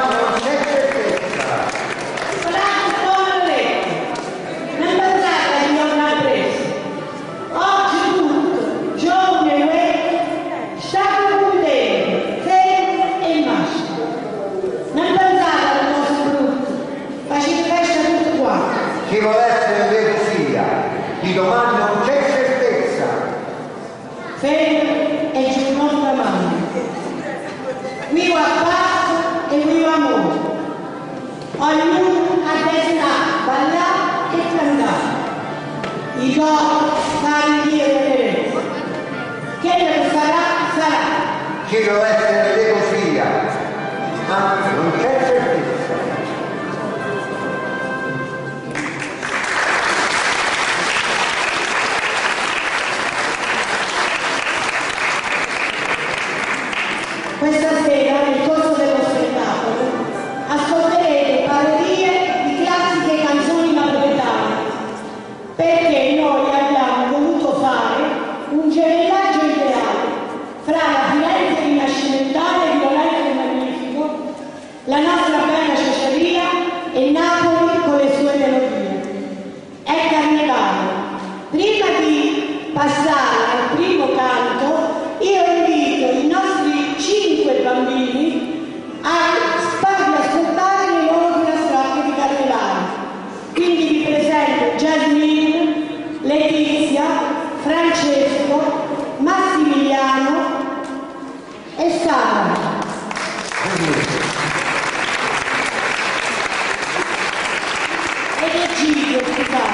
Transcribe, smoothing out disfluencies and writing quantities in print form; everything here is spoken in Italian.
non c'è certezza. Non pensate di non aver preso. Oggi tutto, giovane e sta concludendo, fermo e maschio. Non pensate alle cose brutte, facete festa tutto qua. Chi vuole essere vero sia, di domani non c'è certezza. Fermo e giorno da mano. Vivo a pace e vivo amore. Ognuno a destra, ballare e cantare. I giochi fare Dio vedere. Quello che sarà, sarà. Chi vuole essere vero sia, ma non c'è certezza. Questa sera, nel corso dello spettacolo, ascolterete parodie di classiche canzoni napoletane, perché noi abbiamo voluto fare un gemellaggio ideale fra la Firenze rinascimentale violenta e magnifico, la nostra bella Ciociaria e Napoli con le sue melodie. È carnevale. Prima di passare al primo canto, io invito i nostri 5 bambini a farvi ascoltare le loro filastrocche di carnevale. Quindi vi presento Jasmine, Letizia, Francesco, Massimiliano e Sara. Ed Egidio, scusate.